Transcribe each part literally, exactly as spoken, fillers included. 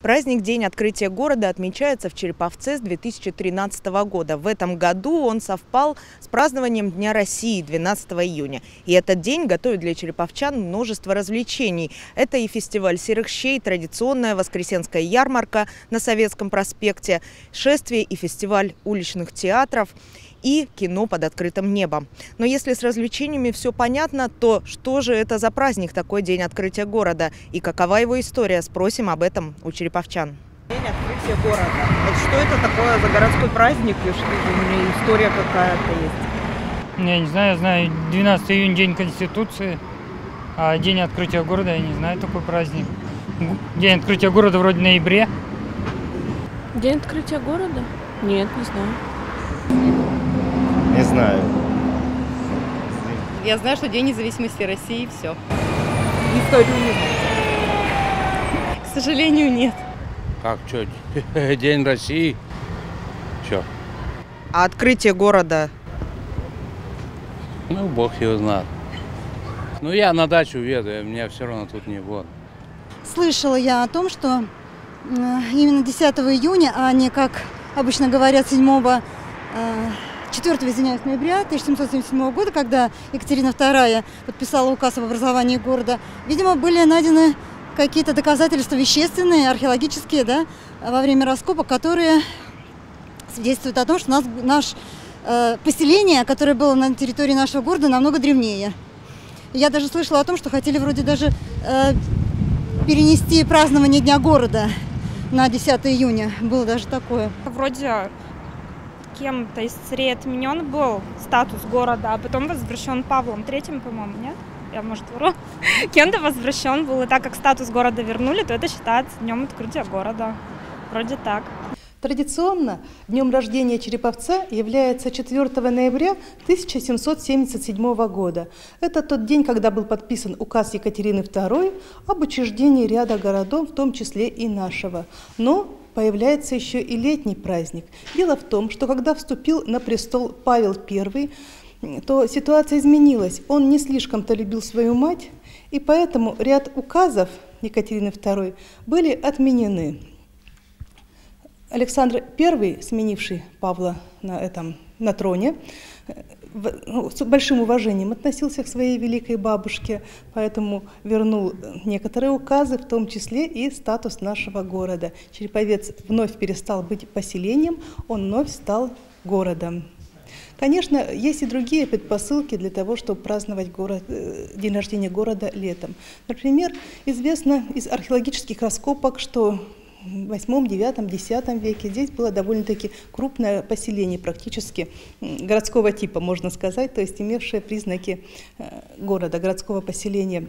Праздник День открытия города отмечается в Череповце с две тысячи тринадцатого года. В этом году он совпал с празднованием Дня России двенадцатого июня. И этот день готовит для череповчан множество развлечений. Это и фестиваль серых щей, традиционная воскресенская ярмарка на Советском проспекте, шествие и фестиваль уличных театров и кино под открытым небом. Но если с развлечениями все понятно, то что же это за праздник, такой день открытия города? И какова его история? Спросим об этом у череповчан. День открытия города. Вот что это такое за городской праздник? И что у него история какая-то есть? Я не знаю, я знаю, двенадцатого июня день Конституции, а день открытия города я не знаю такой праздник. День открытия города вроде в ноябре. День открытия города? Нет, не знаю. Не знаю. Я знаю, что День независимости России, и все. Историю не знаете? К сожалению, нет. Как, что? День России? Что? А открытие города? Ну, бог его знает. Ну, я на дачу еду, меня все равно тут не будет. Слышала я о том, что именно десятого июня, а не, как обычно говорят, седьмого, четвёртого, извиняюсь, ноября тысяча семьсот семьдесят седьмого года, когда Екатерина вторая подписала указ об образовании города, видимо, были найдены какие-то доказательства вещественные, археологические, да, во время раскопок, которые свидетельствуют о том, что нас, наше э, поселение, которое было на территории нашего города, намного древнее. Я даже слышала о том, что хотели вроде даже э, перенести празднование Дня города на десятого июня. Было даже такое. Вроде кем-то из царей отменен был статус города, а потом возвращен Павлом третьим, по-моему, нет? Я, может, вру. Кем-то возвращен был, и так как статус города вернули, то это считается днем открытия города. Вроде так. Традиционно днем рождения Череповца является четвёртого ноября тысяча семьсот семьдесят седьмого года. Это тот день, когда был подписан указ Екатерины второй об учреждении ряда городов, в том числе и нашего. Но появляется еще и летний праздник. Дело в том, что когда вступил на престол Павел Первый, то ситуация изменилась. Он не слишком-то любил свою мать, и поэтому ряд указов Екатерины второй были отменены. Александр Первый, сменивший Павла на, этом, на троне, ну, с большим уважением относился к своей великой бабушке, поэтому вернул некоторые указы, в том числе и статус нашего города. Череповец вновь перестал быть поселением, он вновь стал городом. Конечно, есть и другие предпосылки для того, чтобы праздновать город, день рождения города летом. Например, известно из археологических раскопок, что в восьмом, девятом, десятом веке здесь было довольно-таки крупное поселение, практически городского типа, можно сказать, то есть имевшее признаки города, городского поселения.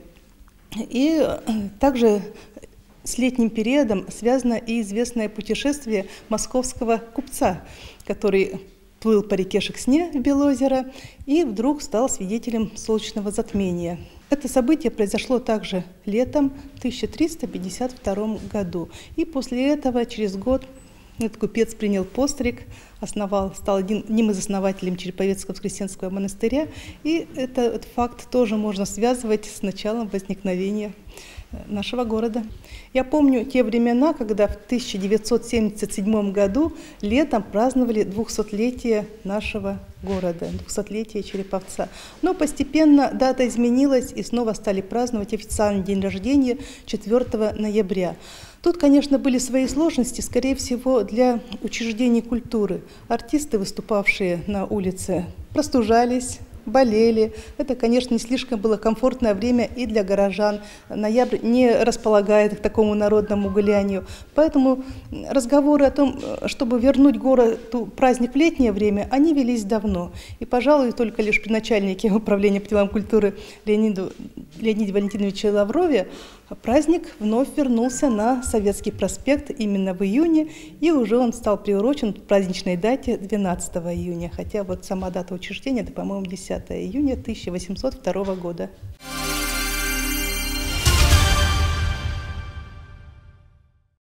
И также с летним периодом связано и известное путешествие московского купца, который плыл по реке Шексне в Белозеро и вдруг стал свидетелем солнечного затмения. Это событие произошло также летом в тысяча триста пятьдесят втором году. И после этого, через год, этот купец принял постриг, основал, стал одним из основателей Череповецкого Воскресенского монастыря. И этот факт тоже можно связывать с началом возникновения нашего города. Я помню те времена, когда в тысяча девятьсот семьдесят седьмом году летом праздновали двухсотлетие нашего города, двухсотлетие Череповца. Но постепенно дата изменилась, и снова стали праздновать официальный день рождения четвёртого ноября. Тут, конечно, были свои сложности, скорее всего, для учреждений культуры. Артисты, выступавшие на улице, простужались, болели. Это, конечно, не слишком было комфортное время и для горожан. Ноябрь не располагает к такому народному гулянию. Поэтому разговоры о том, чтобы вернуть городу праздник в летнее время, они велись давно. И, пожалуй, только лишь при начальнике управления по делам культуры Леониду, Леониде Валентиновиче Лаврове праздник вновь вернулся на Советский проспект именно в июне, и уже он стал приурочен к праздничной дате двенадцатого июня, хотя вот сама дата учреждения, это, по-моему, десятого июня тысяча восемьсот второго года.